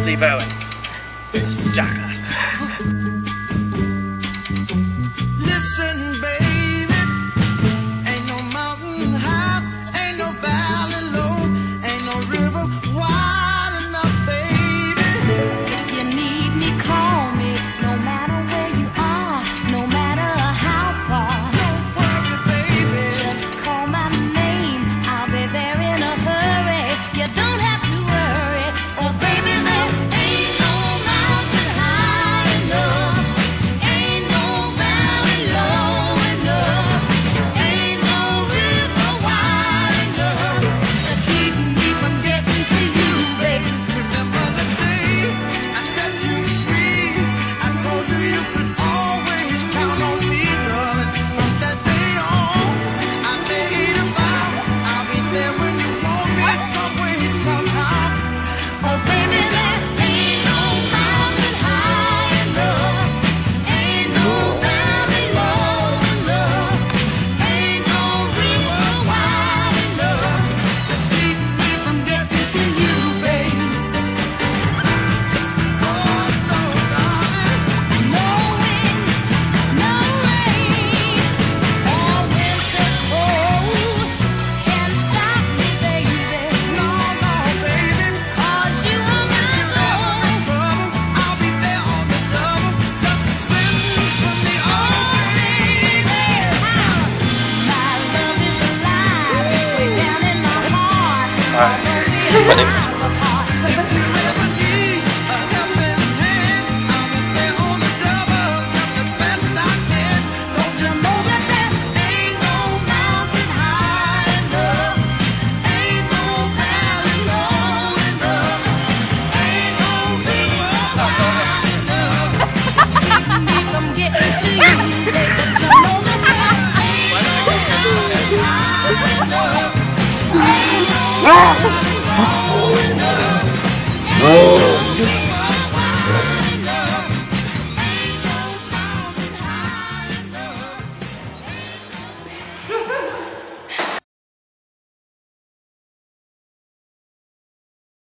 Steve Owen. This is Jackass. Listen, baby, ain't no mountain high, ain't no valley low, ain't no river wide enough, baby. If you need me, call me, no matter where you are, no matter how far. Don't worry, baby, Just call my name, I'll be there in a hurry. You don't have to worry, 'cause baby, there ain't no mountain high enough, ain't no valley low enough, ain't no river wide enough to keep me from getting to you, baby. remember the day I set you free. I told you you could always count on me, darling. From that day on, I made a vow I'll be there when you want me, some way, somehow. 'Cause baby, there ain't no mountain high enough, ain't no valley low enough, ain't no river wide enough To keep me from getting to you, baby. Oh, no, darling. no wind, no rain, or winter cold can stop me, baby. No, no, baby. 'Cause you are my Trouble, love. I'll be there on the double. Just send for me, oh, baby. My love is alive, way down in my heart. My name's Tom. If you ever need a helping hand, I'll be there on the double, just the best I can. Don't you know that there ain't no mountain high enough, ain't no valley low enough, ain't no river wide enough Keep me from getting to you, baby. to know that there ain't no mountain high enough, ain't no valley low enough, ain't no river